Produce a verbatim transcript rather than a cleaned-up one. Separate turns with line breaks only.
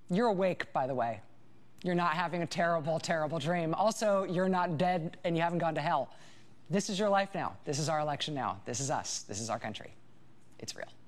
You're awake, by the way. You're not having a terrible, terrible dream. Also, you're not dead and you haven't gone to hell. This is your life now. This is our election now. This is us. This is our country. It's real.